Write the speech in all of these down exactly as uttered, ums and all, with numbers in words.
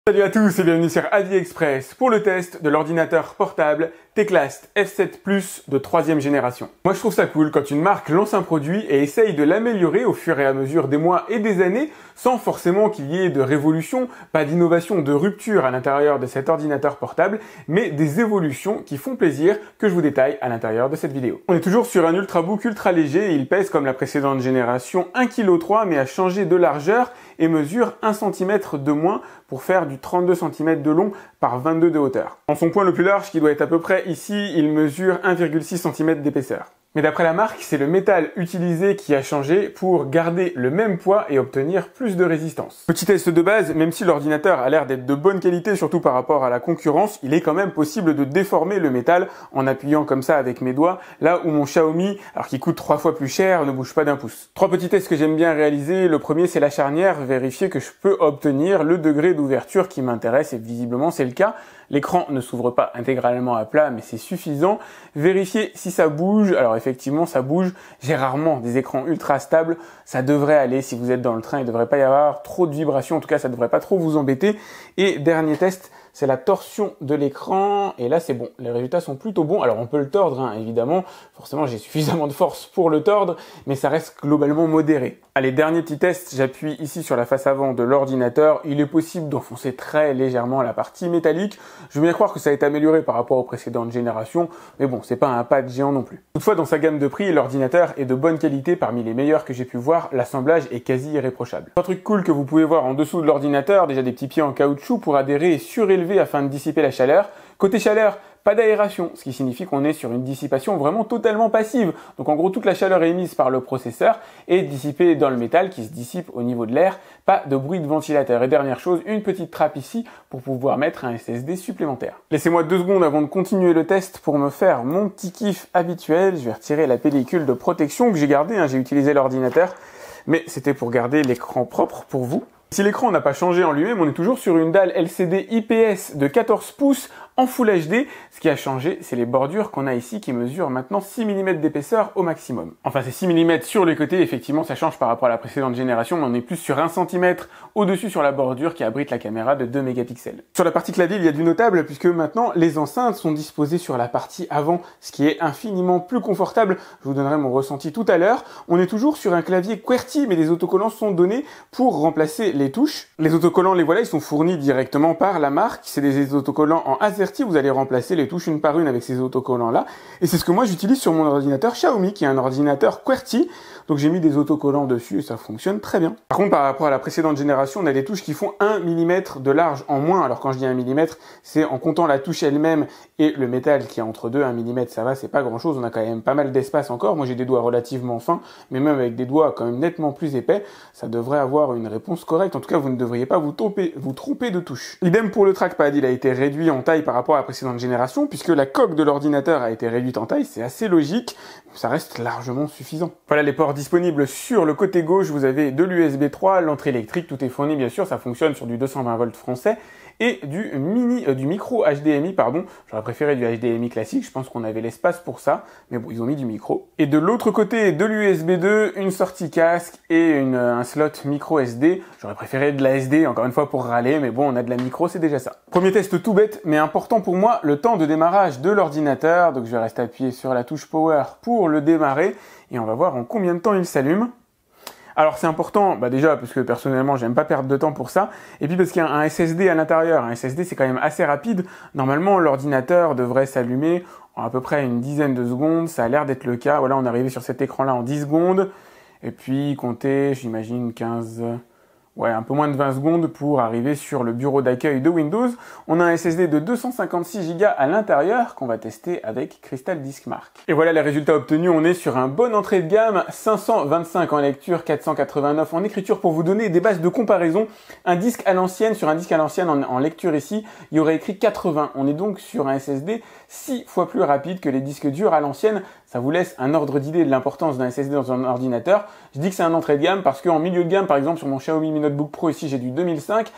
Salut à tous et bienvenue sur AliExpress pour le test de l'ordinateur portable Teclast F sept Plus de troisième génération. Moi je trouve ça cool quand une marque lance un produit et essaye de l'améliorer au fur et à mesure des mois et des années sans forcément qu'il y ait de révolution, pas d'innovation, de rupture à l'intérieur de cet ordinateur portable, mais des évolutions qui font plaisir que je vous détaille à l'intérieur de cette vidéo. On est toujours sur un Ultrabook ultra léger et il pèse comme la précédente génération un virgule trois kilos mais a changé de largeur et mesure un centimètre de moins pour faire du trente-deux centimètres de long par vingt-deux de hauteur. En son point le plus large, qui doit être à peu près ici, il mesure un virgule six centimètres d'épaisseur. Mais d'après la marque, c'est le métal utilisé qui a changé pour garder le même poids et obtenir plus de résistance. Petit test de base, même si l'ordinateur a l'air d'être de bonne qualité, surtout par rapport à la concurrence, il est quand même possible de déformer le métal en appuyant comme ça avec mes doigts, là où mon Xiaomi, alors qu'il coûte trois fois plus cher, ne bouge pas d'un pouce. Trois petits tests que j'aime bien réaliser. Le premier, c'est la charnière, vérifier que je peux obtenir le degré d'ouverture qui m'intéresse et visiblement c'est le cas. L'écran ne s'ouvre pas intégralement à plat, mais c'est suffisant. Vérifier si ça bouge. Alors effectivement, ça bouge. J'ai rarement des écrans ultra stables. Ça devrait aller. Si vous êtes dans le train, il ne devrait pas y avoir trop de vibrations. En tout cas, ça ne devrait pas trop vous embêter. Et dernier test, c'est la torsion de l'écran. Et là, c'est bon. Les résultats sont plutôt bons. Alors, on peut le tordre, hein, évidemment. Forcément, j'ai suffisamment de force pour le tordre, mais ça reste globalement modéré. Allez, dernier petit test. J'appuie ici sur la face avant de l'ordinateur. Il est possible d'enfoncer très légèrement la partie métallique. Je veux bien croire que ça a été amélioré par rapport aux précédentes générations, mais bon, c'est pas un pas de géant non plus. Toutefois, dans sa gamme de prix, l'ordinateur est de bonne qualité, parmi les meilleurs que j'ai pu voir. L'assemblage est quasi irréprochable. Un truc cool que vous pouvez voir en dessous de l'ordinateur, déjà des petits pieds en caoutchouc pour adhérer et surélever afin de dissiper la chaleur. Côté chaleur, pas d'aération, ce qui signifie qu'on est sur une dissipation vraiment totalement passive. Donc en gros, toute la chaleur émise par le processeur est dissipée dans le métal qui se dissipe au niveau de l'air. Pas de bruit de ventilateur. Et dernière chose, une petite trappe ici pour pouvoir mettre un S S D supplémentaire. Laissez-moi deux secondes avant de continuer le test pour me faire mon petit kiff habituel. Je vais retirer la pellicule de protection que j'ai gardée, hein. J'ai utilisé l'ordinateur, mais c'était pour garder l'écran propre pour vous. Si l'écran n'a pas changé en lui-même, on est toujours sur une dalle L C D I P S de quatorze pouces en Full H D. Ce qui a changé, c'est les bordures qu'on a ici qui mesurent maintenant six millimètres d'épaisseur au maximum. Enfin, c'est six millimètres sur les côtés, effectivement, ça change par rapport à la précédente génération, mais on est plus sur un centimètre au-dessus sur la bordure qui abrite la caméra de deux mégapixels. Sur la partie clavier, il y a du notable puisque maintenant, les enceintes sont disposées sur la partie avant, ce qui est infiniment plus confortable. Je vous donnerai mon ressenti tout à l'heure. On est toujours sur un clavier QWERTY, mais les autocollants sont donnés pour remplacer les touches. Les autocollants, les voilà, ils sont fournis directement par la marque. C'est des autocollants en AZERTY. Vous allez remplacer les touches une par une avec ces autocollants-là. Et c'est ce que moi j'utilise sur mon ordinateur Xiaomi, qui est un ordinateur QWERTY. Donc j'ai mis des autocollants dessus et ça fonctionne très bien. Par contre, par rapport à la précédente génération, on a des touches qui font un millimètre de large en moins. Alors quand je dis un millimètre, c'est en comptant la touche elle-même et le métal qui est entre deux. un millimètre, ça va, c'est pas grand-chose. On a quand même pas mal d'espace encore. Moi j'ai des doigts relativement fins, mais même avec des doigts quand même nettement plus épais, ça devrait avoir une réponse correcte. En tout cas, vous ne devriez pas vous tromper, vous tromper de touche. Idem pour le trackpad, il a été réduit en taille par rapport à la précédente génération, puisque la coque de l'ordinateur a été réduite en taille. C'est assez logique, ça reste largement suffisant. Voilà les ports disponibles sur le côté gauche. Vous avez de l'U S B trois, l'entrée électrique, tout est fourni bien sûr, ça fonctionne sur du deux cent vingt volts français et du mini, euh, du micro H D M I, pardon. J'aurais préféré du H D M I classique, je pense qu'on avait l'espace pour ça, mais bon, ils ont mis du micro. Et de l'autre côté, de l'U S B deux, une sortie casque et une, un slot micro S D. J'aurais préféré de la S D, encore une fois pour râler, mais bon, on a de la micro, c'est déjà ça. Premier test tout bête, mais important pour moi, le temps de démarrage de l'ordinateur. Donc je vais rester appuyé sur la touche Power pour le démarrer, et on va voir en combien de temps il s'allume. Alors c'est important, bah déjà parce que personnellement j'aime pas perdre de temps pour ça, et puis parce qu'il y a un S S D à l'intérieur. Un S S D c'est quand même assez rapide. Normalement l'ordinateur devrait s'allumer en à peu près une dizaine de secondes, ça a l'air d'être le cas. Voilà, on est arrivé sur cet écran là en dix secondes, et puis comptez, j'imagine quinze... Ouais, un peu moins de vingt secondes pour arriver sur le bureau d'accueil de Windows. On a un S S D de deux cent cinquante-six giga à l'intérieur qu'on va tester avec Crystal Disk Mark. Et voilà les résultats obtenus. On est sur un bon entrée de gamme, cinq cent vingt-cinq en lecture, quatre cent quatre-vingt-neuf en écriture. Pour vous donner des bases de comparaison, un disque à l'ancienne, sur un disque à l'ancienne en, en lecture ici, il y aurait écrit quatre-vingts. On est donc sur un S S D six fois plus rapide que les disques durs à l'ancienne. Ça vous laisse un ordre d'idée de l'importance d'un S S D dans un ordinateur. Je dis que c'est un entrée de gamme parce qu'en milieu de gamme, par exemple sur mon Xiaomi Mi Notebook Pro, ici j'ai du deux mille cinq,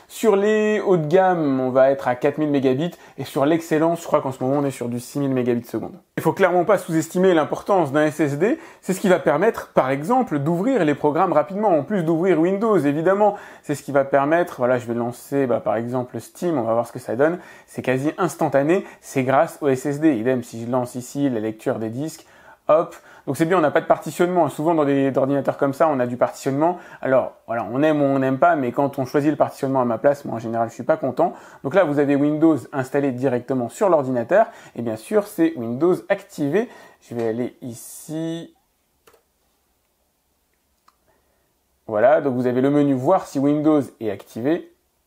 Sur les hauts de gamme, on va être à quatre mille mégabits et sur l'excellence, je crois qu'en ce moment on est sur du six mille mégabits seconde. Il faut clairement pas sous-estimer l'importance d'un S S D, c'est ce qui va permettre par exemple d'ouvrir les programmes rapidement, en plus d'ouvrir Windows évidemment, c'est ce qui va permettre, voilà je vais lancer bah, par exemple Steam, on va voir ce que ça donne, c'est quasi instantané, c'est grâce au S S D, idem si je lance ici la lecture des disques, hop, donc c'est bien, on n'a pas de partitionnement. Souvent dans des ordinateurs comme ça, on a du partitionnement. Alors voilà, on aime ou on n'aime pas, mais quand on choisit le partitionnement à ma place, moi en général je suis pas content. Donc là vous avez Windows installé directement sur l'ordinateur, et bien sûr c'est Windows activé. Je vais aller ici. Voilà, donc vous avez le menu voir si Windows est activé.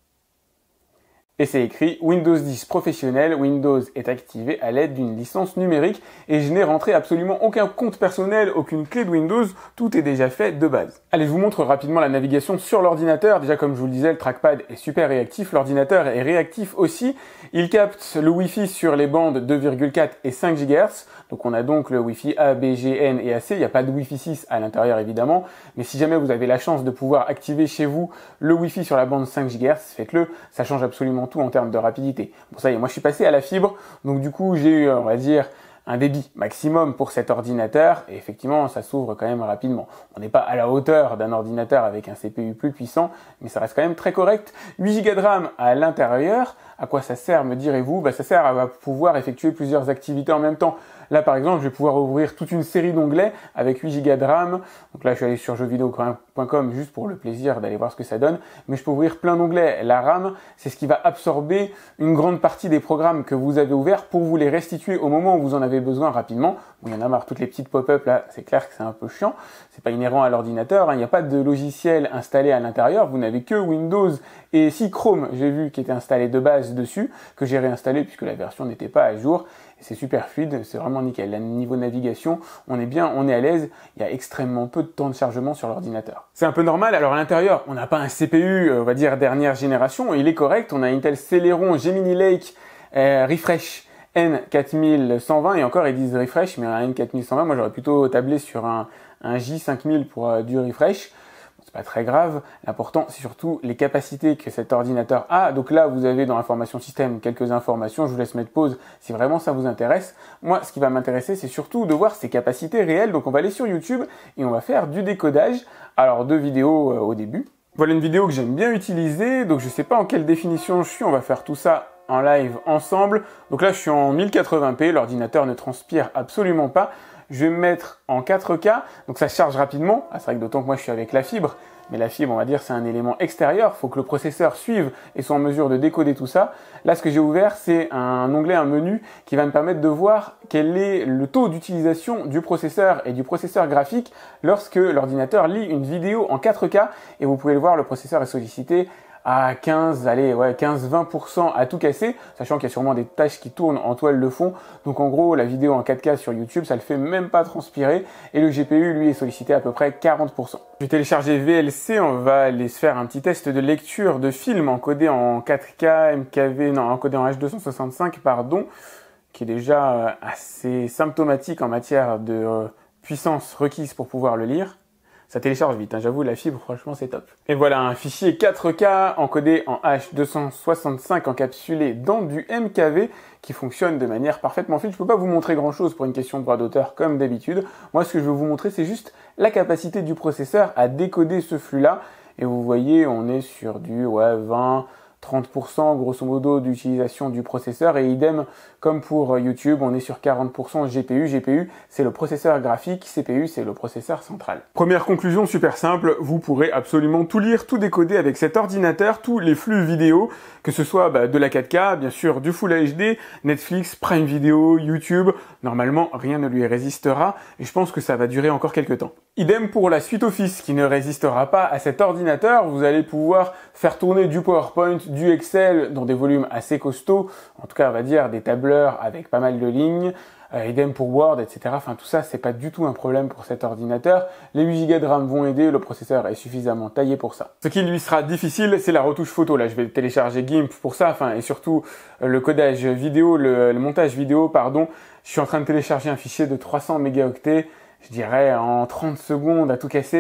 Et c'est écrit Windows dix professionnel, Windows est activé à l'aide d'une licence numérique et je n'ai rentré absolument aucun compte personnel, aucune clé de Windows, tout est déjà fait de base. Allez, je vous montre rapidement la navigation sur l'ordinateur. Déjà comme je vous le disais, le trackpad est super réactif, l'ordinateur est réactif aussi. Il capte le Wi-Fi sur les bandes deux virgule quatre et cinq gigahertz. Donc on a donc le Wi-Fi A, B, G, N et A C, il n'y a pas de Wi-Fi six à l'intérieur évidemment, mais si jamais vous avez la chance de pouvoir activer chez vous le Wi-Fi sur la bande cinq gigahertz, faites-le, ça change absolument tout en termes de rapidité. Bon ça y est, moi je suis passé à la fibre, donc du coup j'ai eu, on va dire, un débit maximum pour cet ordinateur et effectivement ça s'ouvre quand même rapidement. On n'est pas à la hauteur d'un ordinateur avec un C P U plus puissant, mais ça reste quand même très correct. huit gigas de RAM à l'intérieur, à quoi ça sert me direz-vous? Bah, ça sert à pouvoir effectuer plusieurs activités en même temps. Là par exemple je vais pouvoir ouvrir toute une série d'onglets avec huit gigas de RAM. Donc là je suis allé sur jeux vidéo point com juste pour le plaisir d'aller voir ce que ça donne. Mais je peux ouvrir plein d'onglets. La RAM c'est ce qui va absorber une grande partie des programmes que vous avez ouverts pour vous les restituer au moment où vous en avez besoin rapidement. Bon, il y en a marre, toutes les petites pop-up là, c'est clair que c'est un peu chiant. C'est pas inhérent à l'ordinateur, hein. Il n'y a pas de logiciel installé à l'intérieur. Vous n'avez que Windows et si Chrome, j'ai vu, qui était installé de base dessus, que j'ai réinstallé puisque la version n'était pas à jour. C'est super fluide, c'est vraiment nickel. Là, niveau navigation, on est bien, on est à l'aise. Il y a extrêmement peu de temps de chargement sur l'ordinateur. C'est un peu normal. Alors à l'intérieur, on n'a pas un C P U, on va dire dernière génération. Il est correct. On a Intel Celeron Gemini Lake euh, Refresh N quatre mille cent vingt et encore ils disent refresh, mais un N quatre mille cent vingt, moi j'aurais plutôt tablé sur un, un J cinq mille pour euh, du refresh. C'est pas très grave, l'important c'est surtout les capacités que cet ordinateur a. Donc là vous avez dans l'information système quelques informations, je vous laisse mettre pause si vraiment ça vous intéresse. Moi ce qui va m'intéresser c'est surtout de voir ses capacités réelles, donc on va aller sur YouTube et on va faire du décodage. Alors deux vidéos euh, au début. Voilà une vidéo que j'aime bien utiliser, donc je sais pas en quelle définition je suis, on va faire tout ça en live ensemble. Donc là je suis en mille quatre-vingts p, l'ordinateur ne transpire absolument pas. Je vais me mettre en quatre K, donc ça charge rapidement. Ah, c'est vrai que d'autant que moi je suis avec la fibre, mais la fibre on va dire c'est un élément extérieur, il faut que le processeur suive et soit en mesure de décoder tout ça. Là ce que j'ai ouvert c'est un onglet, un menu qui va me permettre de voir quel est le taux d'utilisation du processeur et du processeur graphique lorsque l'ordinateur lit une vidéo en quatre K, et vous pouvez le voir, le processeur est sollicité à quinze, allez, ouais, quinze à vingt pour cent à tout casser, sachant qu'il y a sûrement des tâches qui tournent en toile de fond. Donc en gros, la vidéo en quatre K sur YouTube, ça le fait même pas transpirer. Et le G P U, lui, est sollicité à peu près quarante pour cent. Je vais télécharger V L C, on va aller se faire un petit test de lecture de film encodé en quatre K, M K V, non, encodé en H deux cent soixante-cinq, pardon, qui est déjà assez symptomatique en matière de euh, puissance requise pour pouvoir le lire. Ça télécharge vite, hein, j'avoue, la fibre, franchement, c'est top. Et voilà, un fichier quatre K encodé en H deux cent soixante-cinq encapsulé dans du M K V qui fonctionne de manière parfaitement fluide. Je peux pas vous montrer grand-chose pour une question de droit d'auteur comme d'habitude. Moi, ce que je veux vous montrer, c'est juste la capacité du processeur à décoder ce flux-là. Et vous voyez, on est sur du ouais, vingt à trente pour cent grosso modo d'utilisation du processeur, et idem comme pour YouTube, on est sur quarante pour cent G P U. G P U c'est le processeur graphique, C P U c'est le processeur central. Première conclusion super simple, vous pourrez absolument tout lire, tout décoder avec cet ordinateur, tous les flux vidéo, que ce soit bah, de la quatre K, bien sûr du Full H D, Netflix, Prime Video, YouTube, normalement rien ne lui résistera et je pense que ça va durer encore quelques temps. Idem pour la suite Office qui ne résistera pas à cet ordinateur, vous allez pouvoir faire tourner du PowerPoint, du Excel dans des volumes assez costauds, en tout cas on va dire des tableurs avec pas mal de lignes, euh, idem pour Word, et cetera. Enfin tout ça c'est pas du tout un problème pour cet ordinateur. Les huit gigas de RAM vont aider, le processeur est suffisamment taillé pour ça. Ce qui lui sera difficile c'est la retouche photo. Là je vais télécharger GIMP pour ça, enfin et surtout euh, le codage vidéo, le, le montage vidéo, pardon. Je suis en train de télécharger un fichier de trois cents mégaoctets, je dirais en trente secondes à tout casser.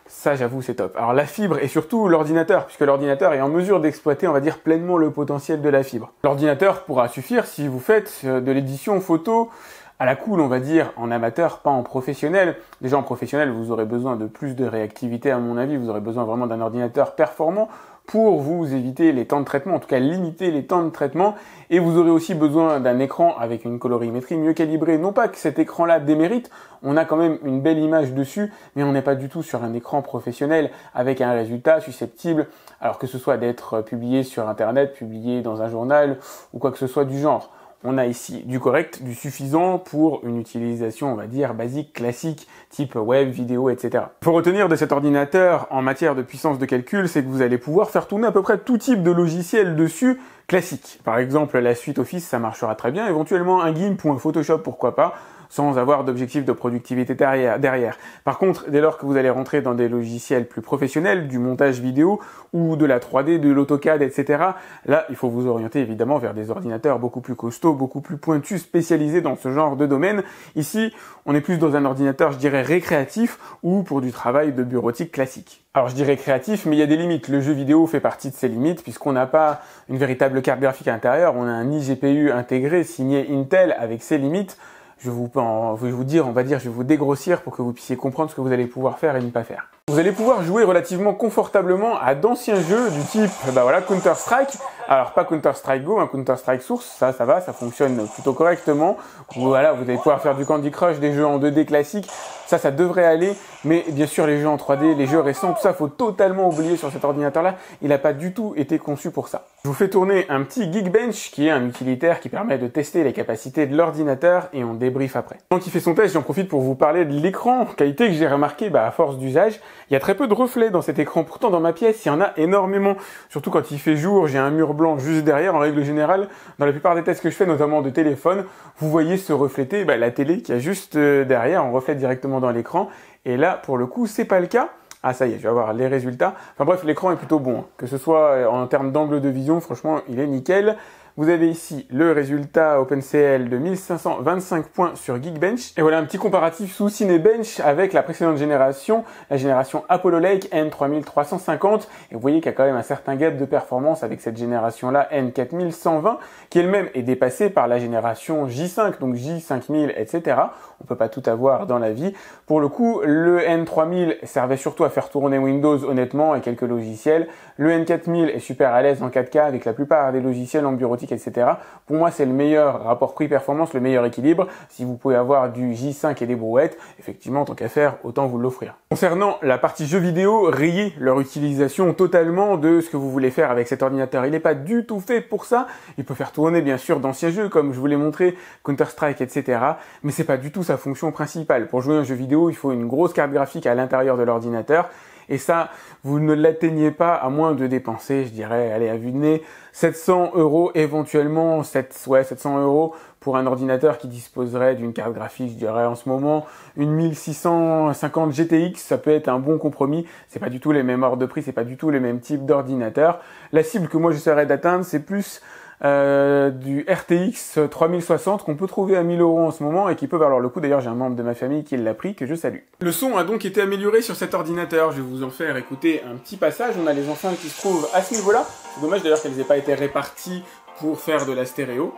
Ça, j'avoue, c'est top. Alors la fibre et surtout l'ordinateur, puisque l'ordinateur est en mesure d'exploiter, on va dire, pleinement le potentiel de la fibre. L'ordinateur pourra suffire si vous faites de l'édition photo à la cool, on va dire, en amateur, pas en professionnel. Déjà en professionnel, vous aurez besoin de plus de réactivité à mon avis, vous aurez besoin vraiment d'un ordinateur performant pour vous éviter les temps de traitement, en tout cas limiter les temps de traitement, et vous aurez aussi besoin d'un écran avec une colorimétrie mieux calibrée. Non pas que cet écran-là démérite, on a quand même une belle image dessus, mais on n'est pas du tout sur un écran professionnel avec un résultat susceptible, alors que ce soit d'être publié sur internet, publié dans un journal ou quoi que ce soit du genre. On a ici du correct, du suffisant pour une utilisation, on va dire, basique, classique, type web, vidéo, et cetera. Il faut retenir de cet ordinateur en matière de puissance de calcul, c'est que vous allez pouvoir faire tourner à peu près tout type de logiciel dessus, classique. Par exemple, la suite Office, ça marchera très bien, éventuellement un GIMP ou un Photoshop, pourquoi pas, sans avoir d'objectif de productivité derrière. Par contre, dès lors que vous allez rentrer dans des logiciels plus professionnels, du montage vidéo ou de la trois D, de l'AutoCAD, et cetera, là, il faut vous orienter évidemment vers des ordinateurs beaucoup plus costauds, beaucoup plus pointus, spécialisés dans ce genre de domaine. Ici, on est plus dans un ordinateur, je dirais, récréatif ou pour du travail de bureautique classique. Alors je dirais créatif, mais il y a des limites. Le jeu vidéo fait partie de ces limites puisqu'on n'a pas une véritable carte graphique à l'intérieur, on a un i G P U intégré signé Intel avec ses limites. Je vais vous, je vais vous dire, on va dire, je vais vous dégrossir pour que vous puissiez comprendre ce que vous allez pouvoir faire et ne pas faire. Vous allez pouvoir jouer relativement confortablement à d'anciens jeux du type, bah voilà, Counter-Strike. Alors pas Counter-Strike Go, un Counter-Strike Source, ça, ça va, ça fonctionne plutôt correctement. Voilà, vous allez pouvoir faire du Candy Crush, des jeux en deux D classiques, ça, ça devrait aller. Mais bien sûr, les jeux en trois D, les jeux récents, tout ça, faut totalement oublier sur cet ordinateur-là. Il n'a pas du tout été conçu pour ça. Je vous fais tourner un petit Geekbench, qui est un utilitaire qui permet de tester les capacités de l'ordinateur et on débrief après. Donc il fait son test, j'en profite pour vous parler de l'écran, qualité que j'ai remarqué bah, à force d'usage. Il y a très peu de reflets dans cet écran, pourtant dans ma pièce, il y en a énormément. Surtout quand il fait jour, j'ai un mur blanc juste derrière. En règle générale, dans la plupart des tests que je fais, notamment de téléphone, vous voyez se refléter bah, la télé qui a juste euh, derrière, on reflète directement dans l'écran. Et là, pour le coup, c'est pas le cas. Ah ça y est, je vais avoir les résultats. Enfin bref, l'écran est plutôt bon. Hein. Que ce soit en termes d'angle de vision, franchement, il est nickel. Vous avez ici le résultat OpenCL de mille cinq cent vingt-cinq points sur Geekbench. Et voilà un petit comparatif sous Cinebench avec la précédente génération, la génération Apollo Lake N trois mille trois cent cinquante. Et vous voyez qu'il y a quand même un certain gap de performance avec cette génération-là N quatre mille cent vingt, qui elle-même est dépassée par la génération J cinq, donc J cinq mille, et cetera. On peut pas tout avoir dans la vie. Pour le coup, le N trois mille servait surtout à faire tourner Windows honnêtement et quelques logiciels. Le N quatre mille est super à l'aise en quatre K avec la plupart des logiciels en bureautique, et cetera. Pour moi, c'est le meilleur rapport prix-performance, le meilleur équilibre. Si vous pouvez avoir du J cinq et des brouettes, effectivement, tant qu'à faire, autant vous l'offrir. Concernant la partie jeux vidéo, rayez leur utilisation totalement de ce que vous voulez faire avec cet ordinateur. Il n'est pas du tout fait pour ça. Il peut faire tourner, bien sûr, d'anciens jeux, comme je vous l'ai montré, Counter-Strike, et cetera. Mais c'est pas du tout sa fonction principale. Pour jouer à un jeu vidéo, il faut une grosse carte graphique à l'intérieur de l'ordinateur. Et ça, vous ne l'atteignez pas à moins de dépenser, je dirais, allez, à vue de nez, sept cents euros éventuellement, sept, ouais, sept cents euros pour un ordinateur qui disposerait d'une carte graphique, je dirais en ce moment, une mille six cent cinquante G T X, ça peut être un bon compromis. C'est pas du tout les mêmes ordres de prix, c'est pas du tout les mêmes types d'ordinateurs. La cible que moi j'essaierais d'atteindre, c'est plus Euh, du R T X trois mille soixante qu'on peut trouver à mille euros en ce moment et qui peut valoir le coup. D'ailleurs, j'ai un membre de ma famille qui l'a pris, que je salue. Le son a donc été amélioré sur cet ordinateur. Je vais vous en faire écouter un petit passage. On a les enceintes qui se trouvent à ce niveau-là. C'est dommage d'ailleurs qu'elles n'aient pas été réparties pour faire de la stéréo.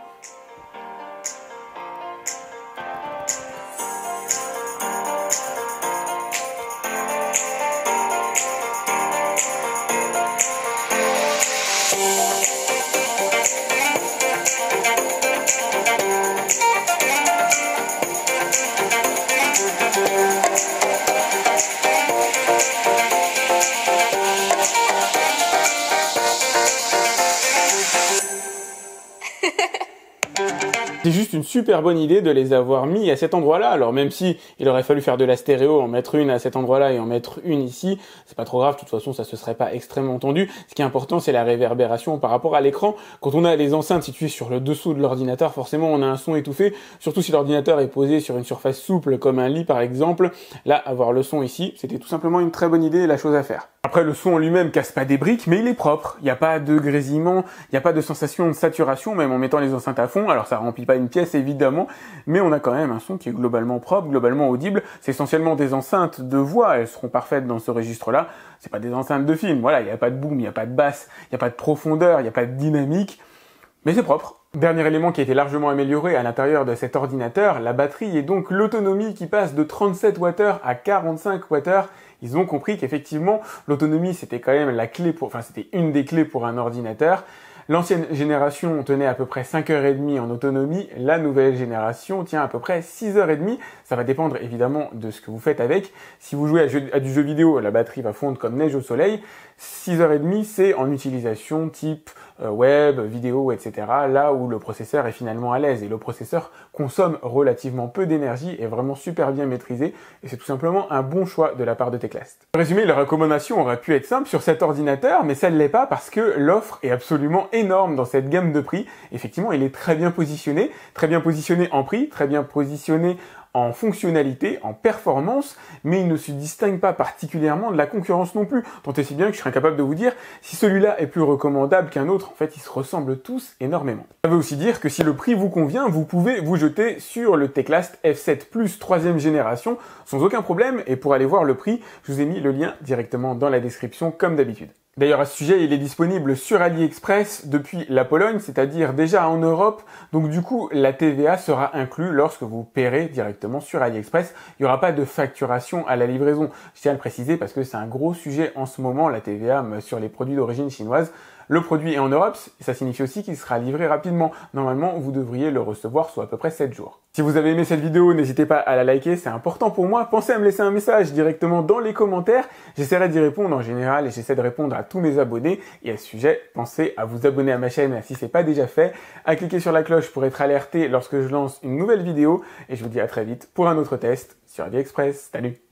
C'est juste une super bonne idée de les avoir mis à cet endroit-là. Alors même si il aurait fallu faire de la stéréo, en mettre une à cet endroit-là et en mettre une ici, c'est pas trop grave, de toute façon ça se serait pas extrêmement tendu. Ce qui est important, c'est la réverbération par rapport à l'écran. Quand on a les enceintes situées sur le dessous de l'ordinateur, forcément on a un son étouffé, surtout si l'ordinateur est posé sur une surface souple comme un lit par exemple. Là, avoir le son ici, c'était tout simplement une très bonne idée et la chose à faire. Après, le son en lui-même casse pas des briques, mais il est propre. Il n'y a pas de grésillement, il n'y a pas de sensation de saturation, même en mettant les enceintes à fond. Alors ça remplit pas une pièce, évidemment, mais on a quand même un son qui est globalement propre, globalement audible. C'est essentiellement des enceintes de voix, elles seront parfaites dans ce registre-là. C'est pas des enceintes de film, voilà, il n'y a pas de boom, il n'y a pas de basse, il n'y a pas de profondeur, il n'y a pas de dynamique, mais c'est propre. Dernier élément qui a été largement amélioré à l'intérieur de cet ordinateur, la batterie et donc l'autonomie qui passe de trente-sept watts à quarante-cinq watts. Ils ont compris qu'effectivement, l'autonomie c'était quand même la clé pour, enfin c'était une des clés pour un ordinateur. L'ancienne génération tenait à peu près cinq heures trente en autonomie, la nouvelle génération tient à peu près six heures trente. Ça va dépendre évidemment de ce que vous faites avec. Si vous jouez à, jeu, à du jeu vidéo, la batterie va fondre comme neige au soleil. six heures trente, c'est en utilisation type euh, web, vidéo, et cetera. Là où le processeur est finalement à l'aise. Et le processeur consomme relativement peu d'énergie, est vraiment super bien maîtrisé. Et c'est tout simplement un bon choix de la part de Teclast. En résumé, la recommandation aurait pu être simple sur cet ordinateur, mais ça ne l'est pas parce que l'offre est absolument énorme dans cette gamme de prix. Effectivement, il est très bien positionné, très bien positionné en prix, très bien positionné en fonctionnalité, en performance, mais il ne se distingue pas particulièrement de la concurrence non plus. Tant et si bien que je serais incapable de vous dire si celui-là est plus recommandable qu'un autre. En fait, ils se ressemblent tous énormément. Ça veut aussi dire que si le prix vous convient, vous pouvez vous jeter sur le Teclast F sept Plus troisième génération sans aucun problème. Et pour aller voir le prix, je vous ai mis le lien directement dans la description comme d'habitude. D'ailleurs, à ce sujet, il est disponible sur AliExpress depuis la Pologne, c'est-à-dire déjà en Europe. Donc du coup, la T V A sera inclue lorsque vous paierez directement sur AliExpress. Il n'y aura pas de facturation à la livraison. Je tiens à le préciser parce que c'est un gros sujet en ce moment, la T V A sur les produits d'origine chinoise. Le produit est en Europe, ça signifie aussi qu'il sera livré rapidement. Normalement, vous devriez le recevoir sous à peu près sept jours. Si vous avez aimé cette vidéo, n'hésitez pas à la liker, c'est important pour moi. Pensez à me laisser un message directement dans les commentaires. J'essaierai d'y répondre en général et j'essaie de répondre à tous mes abonnés. Et à ce sujet, pensez à vous abonner à ma chaîne si ce n'est pas déjà fait, à cliquer sur la cloche pour être alerté lorsque je lance une nouvelle vidéo. Et je vous dis à très vite pour un autre test sur AliExpress. Salut!